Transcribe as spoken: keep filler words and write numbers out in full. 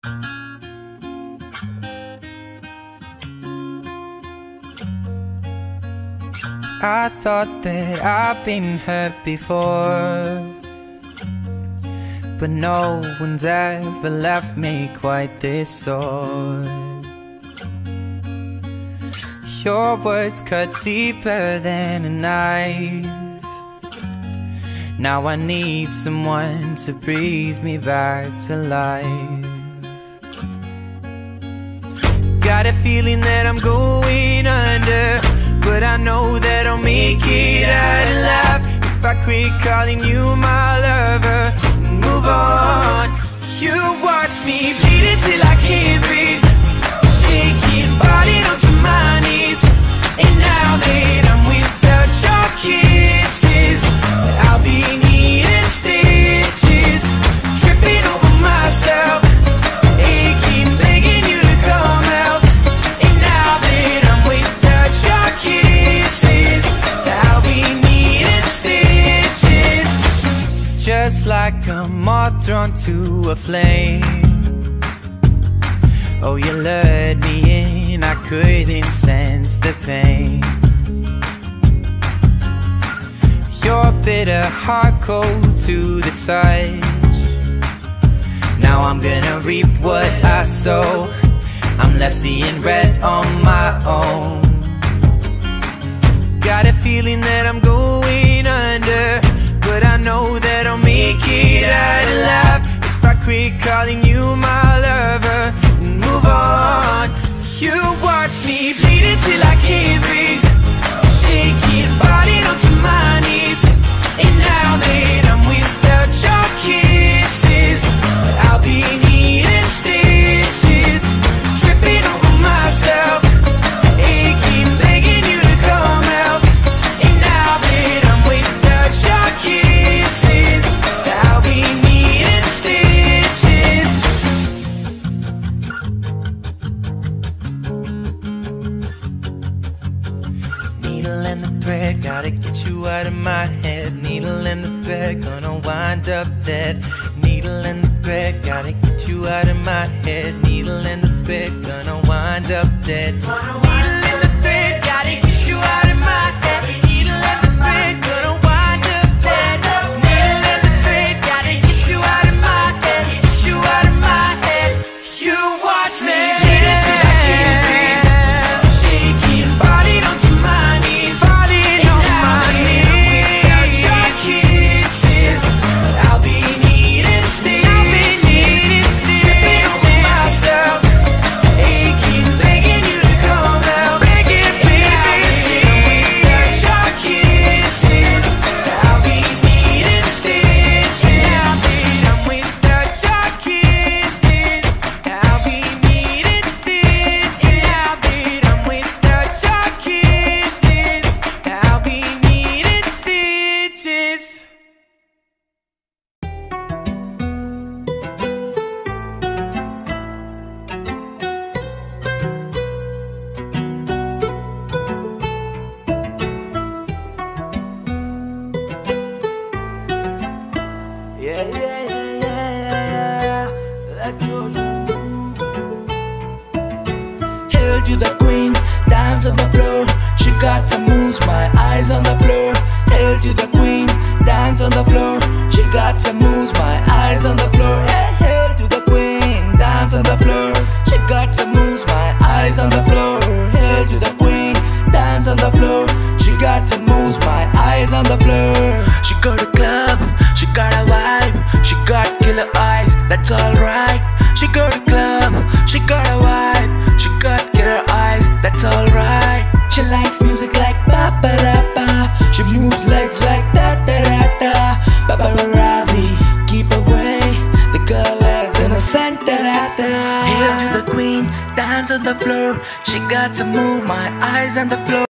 I thought that I've been hurt before, but no one's ever left me quite this sore. Your words cut deeper than a knife. Now I need someone to breathe me back to life. Got a feeling that I'm going under, but I know that I'll make it out alive if I quit calling you my lover and move on. You watch me bleed until I can't breathe, shaking, falling onto my knees. And now that I'm without your kisses, I'll be needing stitches, tripping over myself, aching, begging you to come out. And now that I'm without your kisses, I'll be needing stitches, just like a moth drawn to a flame. Oh, you lured me in, I couldn't sense the pain. Your bitter heart cold to the touch. Now I'm gonna reap what I sow. I'm left seeing red on my own. Got a feeling that I'm going under, but I know that I'll make it out alive if I quit calling you my lover and move on. You watch me bleed until I can't breathe, shaking, falling onto my knees. And now that I'm without your kisses, I'll be needing stitches, tripping over myself, aching, begging you to come out. And now that I'm without your kisses, I'll be needing stitches. Needle and the thread, gotta get you out of my head. Needle and the thread, gonna wind up dead. Needle and the thread, gotta get you out of my head. Needle and the thread, gonna wind up dead. Needle and the thread, gotta get you out of my head. Needle and the thread, gonna wind up dead. Needle and the thread, gotta get you out of my head. Get you out of my head. You watch me bleed until I can't breathe, shaking, falling onto my knees. Falling on my knees. Without your kisses, I'll be needing stitches, tripping over myself, aching, begging you to come out. Begging, baby. Without your kisses, I'll be needing stitches. I'm without your kisses, I'll be needing stitches. I'm without your kisses, I'll be needing stitches. Yeah, yeah, yeah, yeah, yeah. Let your Hail to the queen, dance on the floor. She got some moves, my eyes on the floor. Hail to the queen, dance on the floor. She got some moves, my eyes on the floor. Hey, hail to the queen, dance on the floor. She got some moves, my eyes on the floor. Hail to the queen, dance on the floor. She got some moves, my eyes on the floor. She got a club, she got a vibe, she got killer eyes, that's alright. She got a club, she got a vibe, she got killer eyes, that's alright. She likes music like ba ba da ba. She moves legs like da da da da. Paparazzi, keep away, the girl is innocent da da da. Hail to the queen, dance on the floor. She got to move, my eyes on the floor.